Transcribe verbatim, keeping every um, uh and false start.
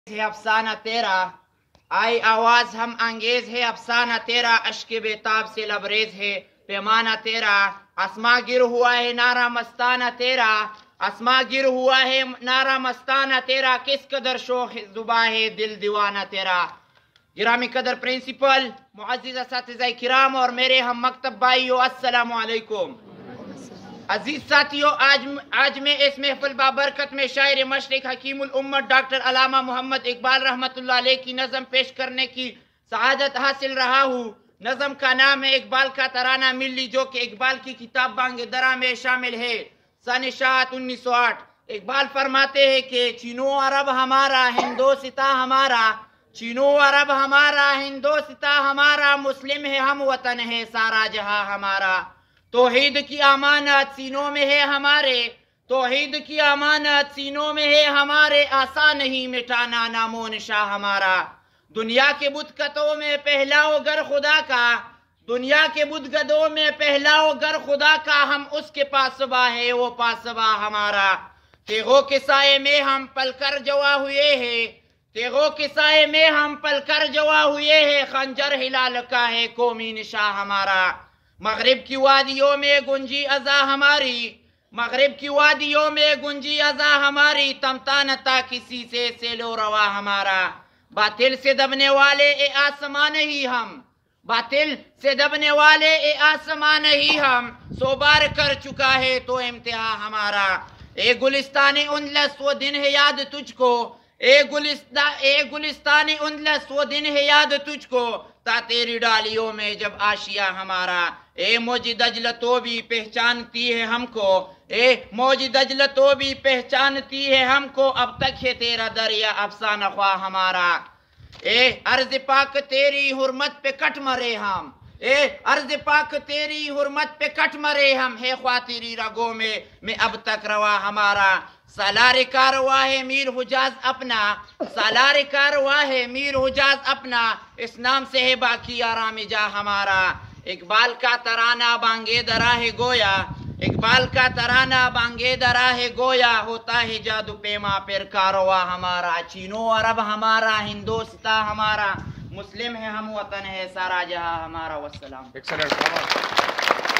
ہے افسانہ تیرا، آئی آواز ہم انگیز ہے افسانہ تیرا، اشک بیتاب سے لبریز ہے پیمانہ تیرا، اسما گر ہوا ہے نعرہ مستانہ تیرا، اسما گر ہوا ہے نعرہ مستانہ تیرا، کس قدر شوق زباں ہے دل دیوانہ تیرا۔ گرامی قدر پرنسپل، معزز اساتذہ کرام اور میرے ہم مکتب بھائیو، السلام علیکم۔ عزیز ساتھیو، آج آج میں اس محفل بابرکت میں شاعر مشرق حکیم الامت ڈاکٹر علامہ محمد اقبال رحمۃ اللہ علیہ کی نظم پیش کرنے کی سعادت حاصل رہا ہوں۔ نظم کا نام ہے اقبال کا ترانہ ملی، جو کہ اقبال کی کتاب بانگ درا میں شامل ہے۔ سن اشاعت انیس سو آٹھ۔ اقبال فرماتے ہیں کہ چینو عرب ہمارا، ہندوستا ہمارا، چینو عرب ہمارا، ہندوستا ہمارا، مسلم ہے ہم وطن ہے سارا جہاں ہمارا۔ توحید کی امانت سینوں میں ہے ہمارے، توحید کی امانت سینوں میں ہے ہمارے، آسان نہیں مٹانا نام و نشاں ہمارا۔ دنیا کے بدکتوں میں پہلاؤ گر خدا کا، دنیا کے بدگدوں میں پہلاؤ گر خدا کا، ہم اس کے پاسباں ہے وہ پاسباں ہمارا۔ تیغوں کے سائے میں ہم پل کر جوا ہوئے ہیں، تیغوں کے سائے میں ہم پل کر جوا ہوئے ہیں، خنجر ہلال کا ہے قومی نشاں ہمارا۔ مغرب کی وادیوں میں گنجی ازا ہماری، مغرب کی وادیوں میں گنجی ازا ہماری، تمتا نہ تھا کسی سے سیلو روا ہمارا۔ باطل سے دبنے والے اے آسمان ہی ہم، باطل سے دبنے والے اے آسمان ہی ہم، سو بار کر چکا ہے تو امتحان ہمارا۔ اے گلستان اندلس وہ دن ہے یاد تجھ کو، اے گلستان اے گلستان اندلس وہ دن ہے یاد تجھ کو، تا تیری ڈالیوں میں جب آشیا ہمارا۔ اے موج دجل تو بھی پہچانتی ہے ہم کو، اے موج دجل تو بھی پہچانتی ہے ہم کو، اب تک ہے تیرا دریا افسانہ خواہ ہمارا۔ اے عرض پاک تیری حرمت پہ کٹ مرے ہم، اے عرض پاک تیری حرمت پہ کٹ مرے ہم، ہے خواہ تیری رگوں میں میں اب تک روا ہمارا۔ سالار کارواں ہے میر حجاز اپنا، سالار کارواں ہے میر حجاز اپنا، اس نام سے ہے باقی آرام جا ہمارا۔ اقبال کا ترانہ بانگے درا ہے گویا، اقبال کا ترانہ بانگے درا ہے گویا، ہوتا ہے جادو پیما پھر کارواں ہمارا۔ چینو عرب ہمارا، ہندوستا ہمارا، مسلم ہے ہم وطن ہے سارا جہاں ہمارا۔ والسلام۔